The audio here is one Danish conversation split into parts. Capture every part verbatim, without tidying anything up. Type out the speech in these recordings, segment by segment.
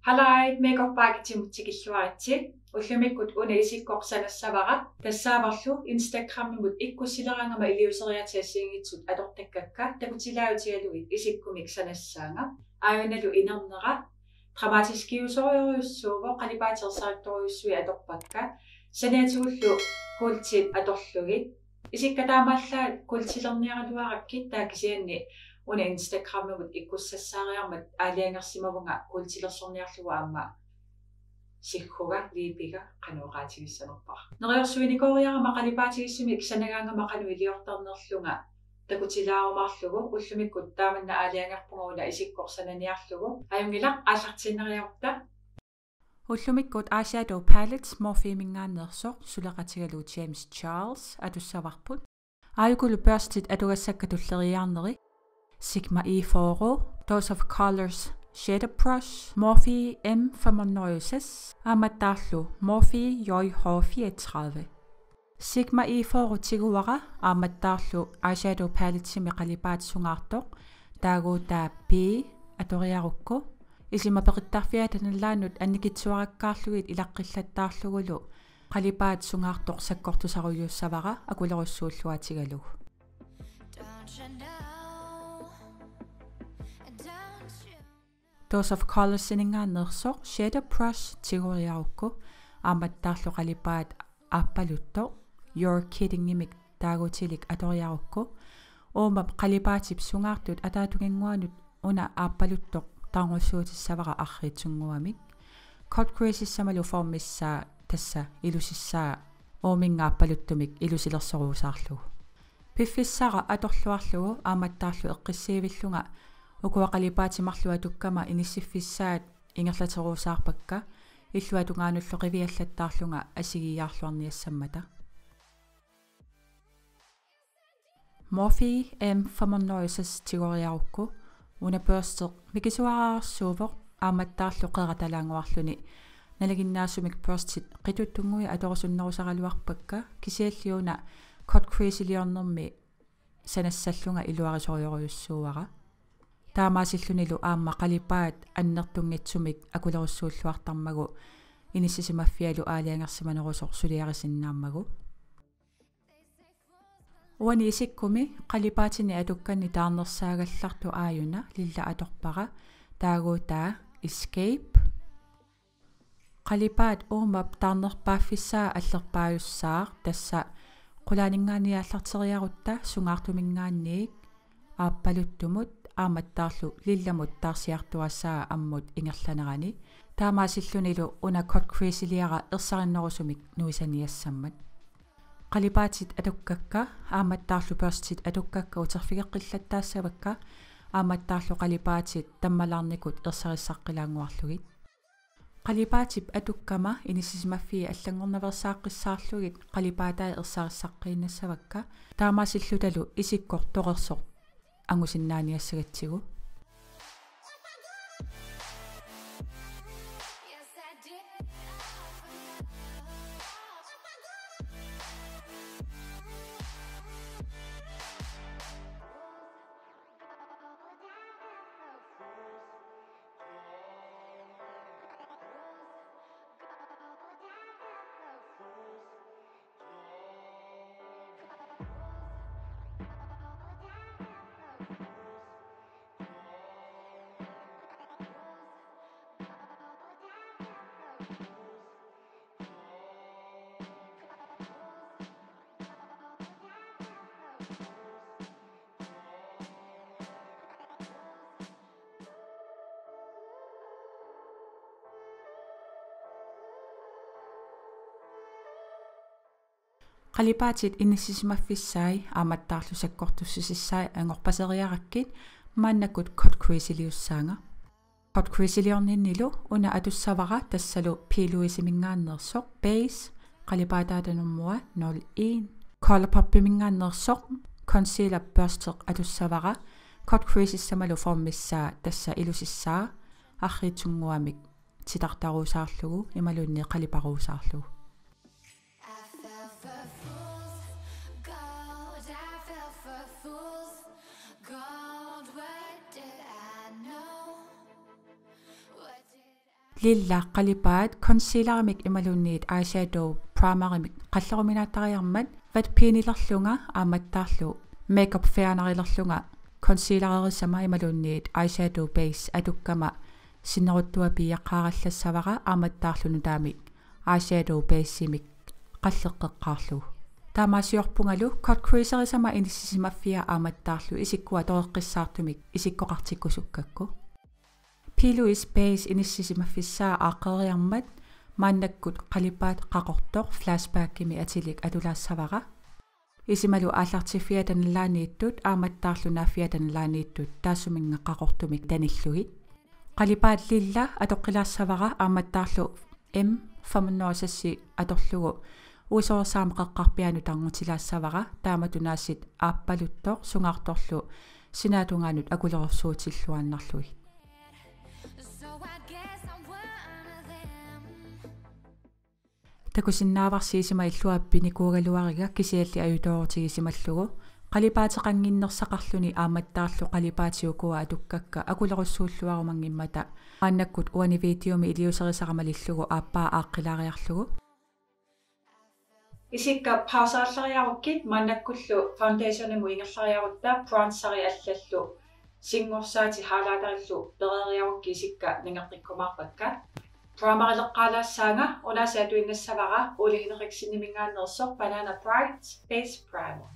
Halai makeup paakitsimutsikilluaritsi уллумиккут уна исиккорсанассавара тассааварлу Instagram-мут иккуссилерангама илиусериатиассиингитсут атортаккакка такутилаавтигалугит исиккумик санассаанга аавиналу инернера драматискиусориориуссуувоо қалипаатерсаарториуссуи аторпакка санаатигуллу култит аторлугит исиккатаамааллаа култилерниаралуараккит таакисианни уна Instagram-мут иккуссассаариармат аалиангерсимавунга култилерсорниарлуга аама сикхуга липига кануоqaатигиссанерпар нериорсуиникориарама қалипаатигиссимик санагаангама кану илиорторнерлунга такутилаарумаарлугу уллумиккут тааманна аалиангерпугуна исиккорсананиарлугу аюнгилақ ааллартинериорта уллумиккут eyeshadow palettes morfimингааннерсоо сулеқатигалуу James Charles атуссаварпут ааюкулу børstit атугассаккатуллериаарнери Sigma E four Dose of Colors Shader Brush Morphe M femoghalvtreds Amatdarlu Morphe J H fireogtredive Sigma E four tiguara Amatdarlu eyeshadow palette med qalipaatssungaartoq taaguutaa P atoriarukku isimapeqittarfiatanallaanut annikitsuarakkaarlugit ilaqqillattaarlugulu qalipaatssungaartoq sakkortusaruyuussavara akulerussuulluatigalu Dose of Colors siningaannersoq Shader Brush tiguriarukku aamattaarlu qalipaat aappalutto You're Kidding imik taagutilik atoriarukku uumap qalipaatip sungaartut ataatuginguanut una aappaluttoq taangussuutissavara arriitsunguamik Cut crease-samalu formissaa tassa ilusissaa uumingaapaluttumik ilusilersoruusaarlu piffissara atorluarlugu aamattaarlu eqqissiivillunga ukuaqalipaatimarlua tukkama inissiffissaat ingerlateruusaarpakka illuatungaanullu qiviallattaarlunga asigiyaarluarniassammata Morphe M femoghalvtreds tigoriarukku una børsteq mikisuaraarsuuvoq aamattaarlu qeratalaanguarluni nalaginnaasumik børstit qituttungui atorsunnerusaraluarpakka kisialliuna cut crease-liornermi sanassallunga iluarisorioriussuuara таамаасиллунилу аама қалипаат аннертунгитсумик акулерусsuulluartarmagu иниссисимаффиалу аалиангерсиманерусоқ сулиарисиннааммагу уани исиккуми қалипаатини атукканни таарнерсаагалларту ааюна лилла аторпара таагуутаа escape қалипаат уумап таарнерпааффиссаа аллерпааюссаар тасса qulaaningaaniaallarteriarutta sungaartumингаанниик ааппалуттумут ааматтаарлу лилламут таарсиартуассаа аммут ингерланерани таамаасиллунилу уна cut crease-лиара ерсариннерусумик нуисаниассаммат қалипаатит атуккакка ааматтаарлу børstit атуккакка утерфигеққиллаттаассавакка ааматтаарлу қалипаатит таммалаарникут ерсариссаққилаангуарлугит қалипаатип атуккама иниссисимаффии аллангорнаверсааққиссаарлугит қалипаатаа ерсариссаққииннассавакка таамаасиллуталу исиккор тоқерсоқ ангусиннааниассагатсигу qalipaatit inissisimaffisaai aamattaarlu sakkortussisissaai angorpaseriarakkit maannakut cut crease-liussaanga cut crease-liorninnilu una atussavara tassalu piiluisimingaannersoq base qalipaataatanummua nul en color pop-pimingaannersoq concealer børsteq atussavara cut crease-samalu formissaa tassa ilusissaa arriitsunguamik titartaruusaarlugu imalunni qaliparuusaarlugu lilla qalipaat concealeramik imalunniit eyeshadow primerimik qalleruminaatariarmat vat piinilerlunga aamattaarlu makeup fairnarilerlunga concealererisama imalunniit eyeshadow base atukkama sinneruttua piiqqaarallassavara aamattaarlunu taami eyeshadow base-imik qalleqqeqqaarlu taamaasiorpungalu cut creaserisama inissisimaffiа aamattaarlu isikkua toreqqissaartumik isikkoqartikkusukkakku Piluis base inissisimafissaa aaqeriarmat maannakkut qalipaat qaqortoq flashback-imi atilik atulaassavara isimalu aallartiffiatanalaaniittut aamattaarlu naaffiatanalaaniittut taassuminga qaqortumik tanillugi qalipaat lilla atoqqilaassavara aamattaarlu m famunnoosassi atorlugu uisoorsaam qaqqarpianu tarngutilaassavara taamatunaassit aappaluttoq sungaartorlu sinaatungaanut akulerorsuutilluannarlui takusinnaavarsiisima illuappini kuugaluariga kisialli ajutooortigisimallugu qalipaateqanginnersaqarluni aamattaarlu qalipaatiukua atukkakka akulerussuulluarumangimmata aannakkut uani videomi iliuserisaramalillugu aappaa aaqqilaariarlugu isikka pausaallariarukkit maannakkullu foundationimu ingerlariaruttaa bronzeri allallu singorsaati haalaatarillu pereriarukki isikka ningeqqikkumaarpakka primarileqqaalaassaanga unaasiatuinnassavara ulihineriksinniminngaannersoq Banana Bright Base Primer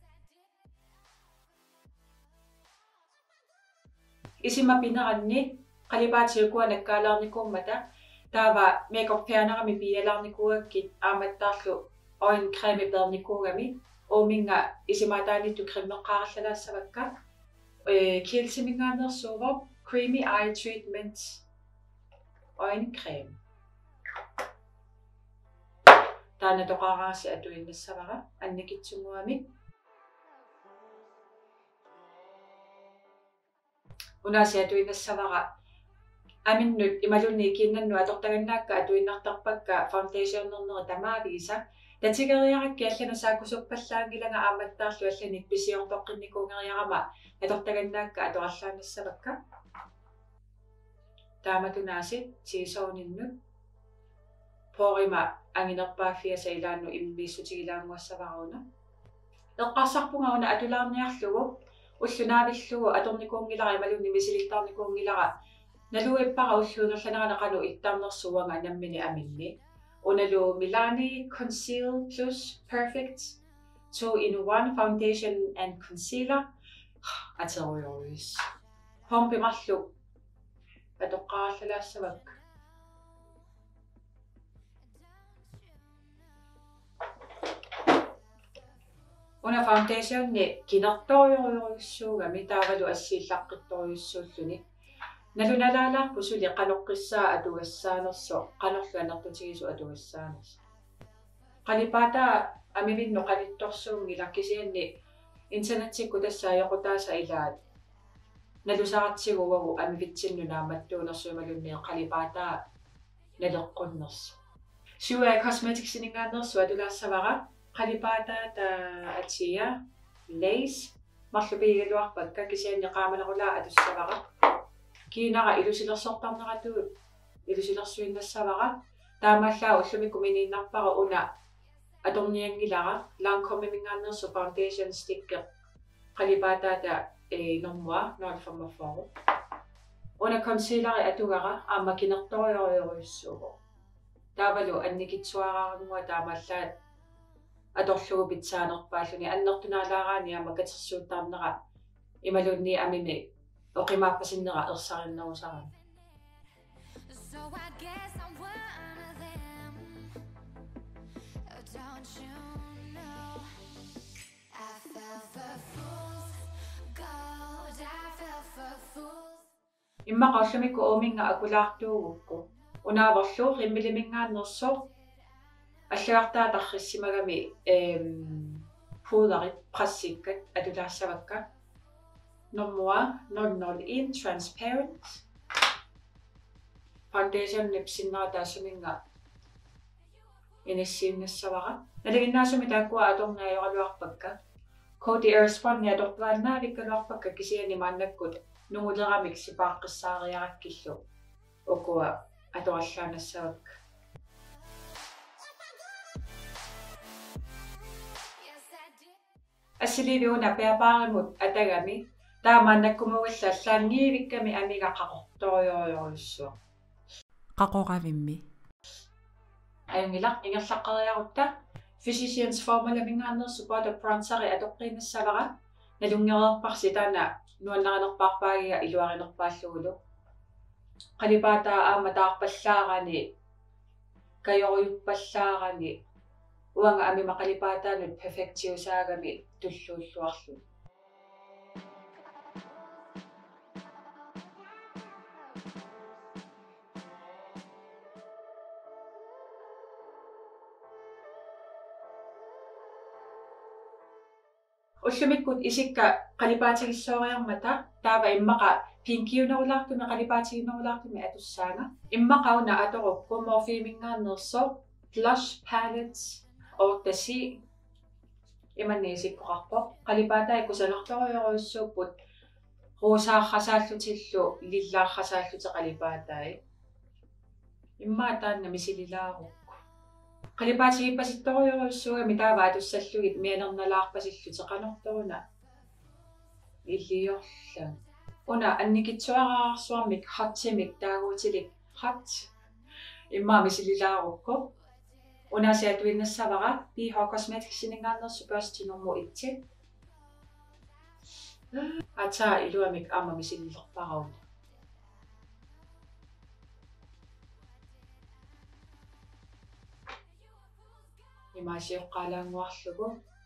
isima pineranni qalipaatiukua nakkaalaarnikummata taava makeup fairnerami pialaarnikuakkit aamattaarlu oil creme pernikuugami oominga isimaataanittu krimmeqqaarallalaassavakka e kiilsimingaannersuuvo creamy eye treatment oil creme taana toqaaraasi atuinnassavara annikitsunguami unaasi atuinnassavara aminnut imalunni kiinnannu atortagannaakka atuinnartarpakka foundationerneri tamaavisa tatigeriarakki allana saakkusuppallaangilanga aamattaarlu allanik pisiortoqqinnikungeriarama atortagannaakka atoqarlaannassavakka taamatunaasi tiisooninnu porima anginerpaafiasa ilaannu immiissutigilaanguassavaruuna eqqarsarpunga una atulaarniarlugu уллунавиллугу аторникуунгилара ималунни мисилиттаарникуунгилара налуиппара уллуунерланеранеқану иттаарнерсуанга наммини аминни уналу Milani Conceal Plus Perfect two in one foundation and concealer атеруйоруис помпимарлу атоққаарлалаассавак Una foundation ni kinartorioriussuugami taavalu assiillaqqittoriussuulluni nalunalaalaarpu suli qanoqqissaa atugassaanerso qanorlu anertutigisu atugassaanerso qalipaata amivinnu qalittorsuungila kisianni internetsikku tassaayoqutaasa ilaat nalusaratsiguwagu amivitsinnu naamattuunersuumalunni qalipaata naleqqunnersu Sua Cosmetics iningaannersu atulaassavara qalipaata ta atia lace marlupiigaluarpakka kisianni qaamanerulaa atussavara kiinara ilusilersortarneratu ilusilersuinnassavara taamallaa ullumikku miniinnarpara una atorniangilara Lancome mingaannersu foundation sticker qalipaata ta e normua naalfammaforu una concealer atugara aamma kinertorioriorussuugu taavalu annikitsuaraaranngua taamallaat atorlugu pitsaanerpaalluni annertunaalaaraani aama katersuuttaarnera imalunni amimi oqimaappasinera ersarinnерусаран иммақарлумикку ооминга акулаартуугукку унааворлуу риммилимингааннерсоо аллуартаа тарриссимагами эм пударит прассиккат атулаассавакка нормуа ноль ноль один transparent foundation nipsinnera taassumинга иниссииннассавара налигиннаасуми тааккуа аторнаайоралуарпакка Coty Airspun yatortuannaavиккалуарпакка кисиани мааннаккут нугулерамик сипааққиссаариараккиллу окуа atorallaaнассавак ассиливиуна пеапааримут атагами таамааннаккумуилла аллаангиивикками амига qaqortorioriorussuа qaqoravimmi аюнгилақ ингерлаққариарутта physicians formula мингааннерсу паата прансари атоққинассавара налунгереерпарси таана нуаннаринерпаарпаагига илуаринерпааллугулу қалипаатаа аама таарпаллаарани кайориуппаллаарани уанга амима қалипаатаанут перфектиусаагами туллууллуарлу уллумиккут исикка қалипаатигиссоориармата таава иммақа пинкиунерулаартуми қалипаатигинерулаартуми атуссаага иммақауна аторукку морфиимингааннерсо blush palettes ортаси иманниисиккоқарпо қалипаатаа кусалерториоруйуссууппут русааррасааллутиллу лиллааррасааллути қалипаатаи иммаа таанна мисилилаарукку қалипаатигиппаситториоруйуссуугами таава атуссаллугит мианерналаарпасиллути қанорторуна иллиорла уна анникитсуараарсуармик хатсимик таагуутилик хат иммаа мисилилаарукку унасиатуиннассавара пихо косметикс синингааннерсу пёрстинэрму итти ата илуамик аама мисиллерпарауна имаасиоққалаангуарлугу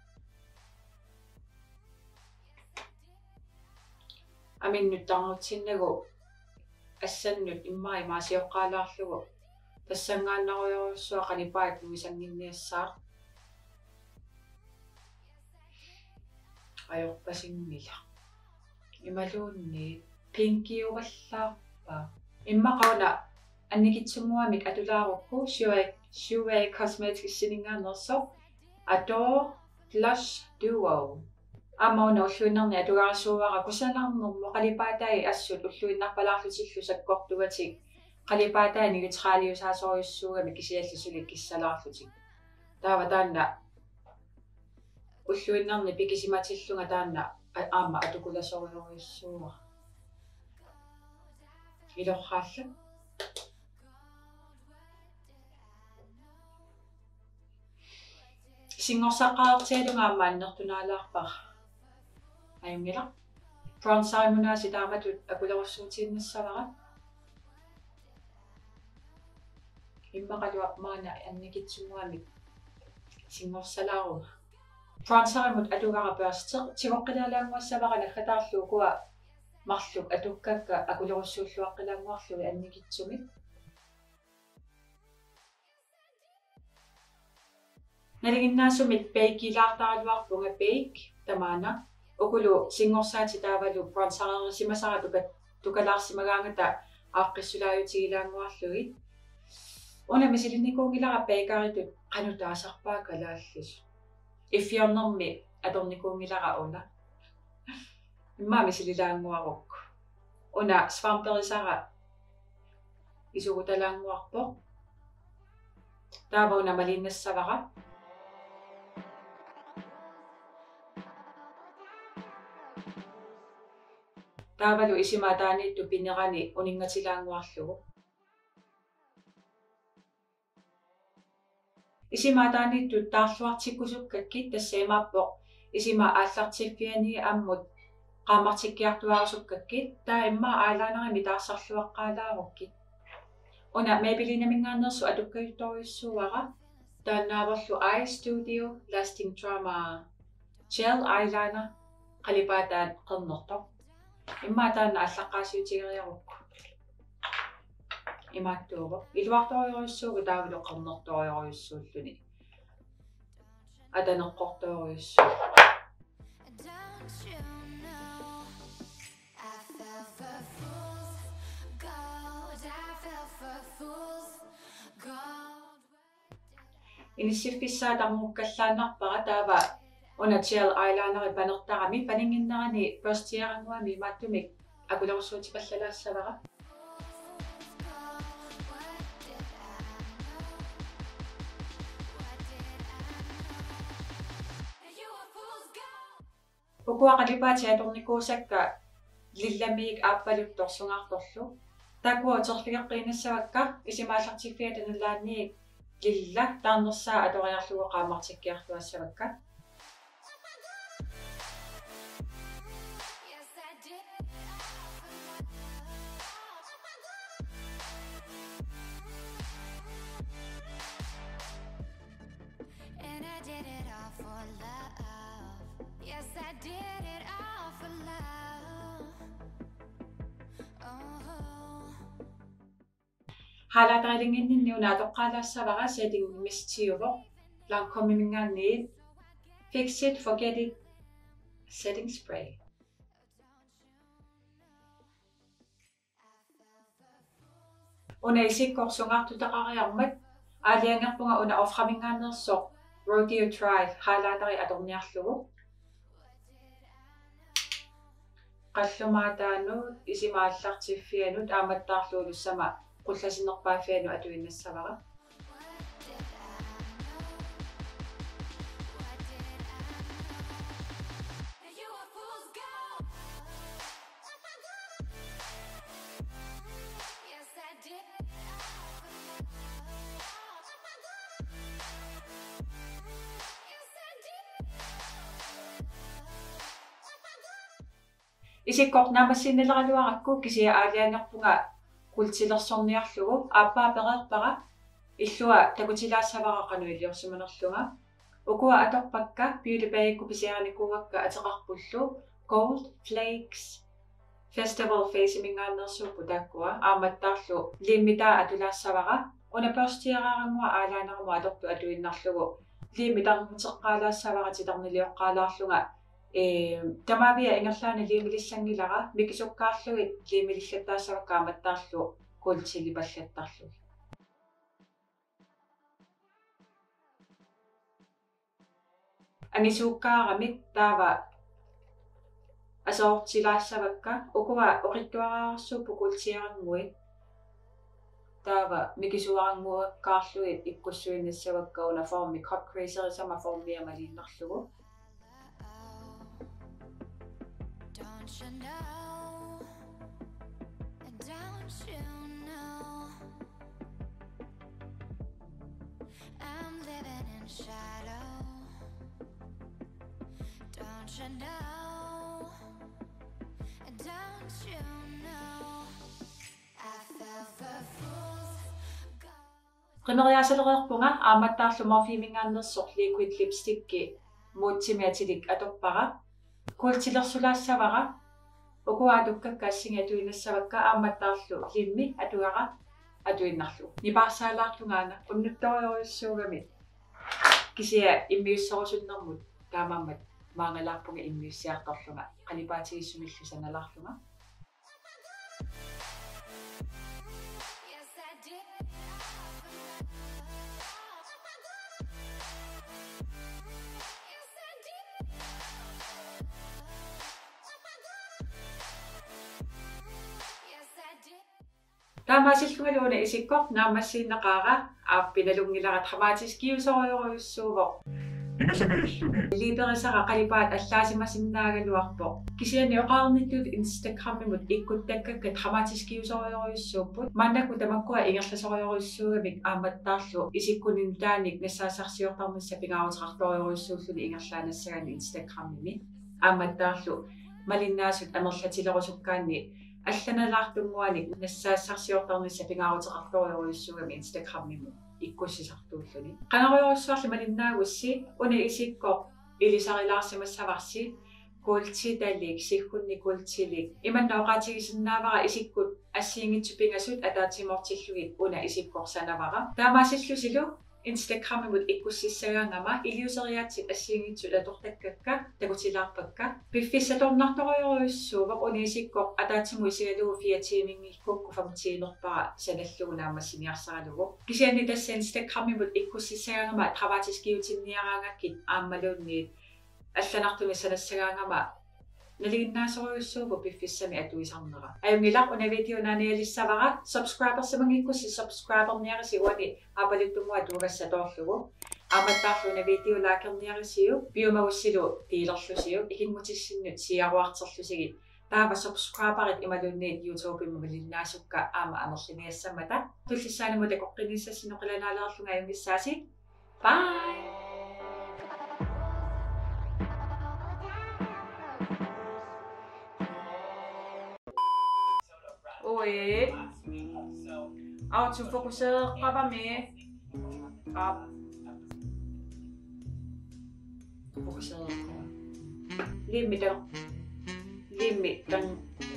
аминнут тарнутсиннагу ассаннут иммаа имаасиоққалаарлугу тассангааннаруйоруссуа қалипаат луисангинниассаа ajorpasinnila imaluunni pinkiuallаарpa immaqauna annikitsumuamik atulaarukku Shuwei Shuwei Cosmetics siningaannerso Adore Blush Duo amauna ulluinnerni atugaarsuuara kusalarnermu qalipaatai assut ulluinnarpalaarlutillu sakkortugatik qalipaatai nigiteraaliusaasoriussuugami kisiallisulik kissalaarlutik taava taanna уллуиннарни пикисиматиллунга таанна аама атукуласориориуссууа илорхаалла сингорсаққаартиалунга аама аннертунаалаарпар аюнгила бронсаримунаси тааматут акулеруссуутииннассавара иммақалуа маана анникитсумуамик сингорсалаарунга Fransarimut atugara pörster tigoqqilalaanguassavara nakhataarluukua marluk atukkakka akulerussuulluaqqilaanguarlugi annikitsumik naliginnaasumik peikilaartaraluarpunga peik tamaana ukulu singorsaati taavalu Fransarerisimasara tukat tukalaarsimagaangata aaqqissulaayutigilaanguarlugi una misilinikuungilara peikaritut qanutaasarpaa kalaallis Iffiornermi atornikuungilara una imma misililaanguaruk una svamperisara isugutalaanguarpo taava una malinnassavara taavalu isimaataaniittu pinerani uninngatilaanguarlugu isimaataaniittu taarluartikkusukkakki tassaimaappoq isima aallartiffiani ammut qaammartikkiartuarusukkakki taa imma aalaanarimi taarsarluaqqaalaarukki una maybellinamingaanersu atukkayuttoriussuara taannaavorlu Eye Studio Lasting Drama Gel Eyeliner qalipaataan qernertor imma taanna allaqqaasiutigeriarukku имааттууго илуарториориуссуугу таавалу qernertorioriussuulluni атанеққорториуссуу инисиффиссаатармуккаллааннарпара таава уна gel eyeliner панертарами панингиннерани first-year-ангуами имааттумик акулерусуутипаллалаассавара ukua qalipaati atornikuusakka lillamig aappaluttorsungaartorlu takua terfigeqqiinassavakka isimaallartikfiat analaanniik lilla taarnersaa atoriarlugu qaamartikkiartuassavakka Haalaatarilinginninni una atoqqaalaassavaqa setting mistiuvoq laankommimingaanniit fix it forget it setting spray una isikkorsungaartutaqariarmat aaliangerpunga una offramingaannersoq rodeo drive haalaatari atorniarlugu qallumaataanut isimaallartiffianut aamattaarluulussama qullasinerpaafianu atuinnassavaqa isikkornaamassinnileraluarakku kisia aaliangerpunga kultilersorniarlugu aappaapereerpara illua takutilaassavaqaqanu iliorsumanerlunga ukua atorpakka beauty bagku pisiaranikuuakka ateqarpullu gold flakes festival faceimingaannersuuppu takkua aamattaarlu limmitaa atulaassavaqa una perstiaraarangua aalaaneramu atortu atuinnarlugu limmitarmuteqqaalaassavaqa titarnilioqqaalaarlunga eh tamavia ingerlaana liimilissangilара mikisukkaarlugit liimilillattaassavakka aamattaarlu kultilipallattarlu anisuukkaaramik taava asoortilaassavakka ukua oqittuaraarsuuppu kultiarangui taava mikisuaranguakkaarlugit ikkussuinnassavakka una formi cup creaserisama formiamaliinnarlugu Don't you know? Don't you know? I'm living in shadow. Don't you know? Don't you know? I fell for fools. qimeriasaleriarpunga aamattaarlu morfimingaannersoq liquid lipstickki muutsimiatilik atorpara kultilersulaassavaqa ukua tukkakka assingatуинассавакка ааматтаарлу лимми атуара атуиннарлу нипаарсаалаарлунгаана уннутториориуссуугами кисия иммиуссорусуннэрмут таамааммат маангалаарпунга иммиуссиарторлунга қалипаатигиссумиллу саналаарлунга таамаасиллунгалууна исиккор наамассииннеқаара ааппиналунгилара драматиск киусориориуссууво либерисара қалипаат аллаасимасиннаагалуарпо кисиани оқаарниттут инстаграммимут иккуттаккакка драматиск киусориориуссууппут маннаку тамаккуа ингерласориориуссуугамик ааматтаарлу исиккунин тааник нассаасарсиортарнасса пингаарутеқарториориуссууллуни ингерлаанассагани инстаграммими ааматтаарлу малиннаасут амерлатилерусуккаанни алланалаартунгуаник нассаассарсиортарнисса пингаарутеқарториориуссуугами инстаграммиму иккуссисартууллуни канариориуссуарли малиннаагусси уни исикко илисарилаарсимассаварси култиталик сиккунни култилик иманна оқаатигисиннаавара исиккут ассиингитсупингасут атаатимортиллугит уна исиккорсанавара таамаасиллусилу инстаграммимут иккуссиссагаангама илиусериаатсит ассиингитсут атортаккакка такутилаарпакка пиффиссаторнарториориуссуувақ унисиккоқ атаатиму исигалугу фиатиимингиккукку фамтиинерпара саналлугу наамассиниарсаралугу кисиани тасса инстаграммимут иккуссиссагаангама траватискиутинниараангаккит ааммалуунниит алланартуми санассагаангама Naliginnaasoriussuugu piffissami atuisarnera. Ajungilaq una video naanialissavara subscribersimangikkussi subscriberniarisi uani apalittumua tuugassatoorlugu. Amattaarluna video laakerniarisiu piumagussilu tiilerlusiu ikinmutissinnut siaruarterlusigi. Taava subscriberit imalunniit YouTubeimma malinnaasukka aama anerliniassammata. Tullissaanimu teqoqqinissasinoqilanaaleerlunga ajungissaasi. Bye! Oi. Out to fokuser qabami. Up. Fokuser. Limit ang limit ang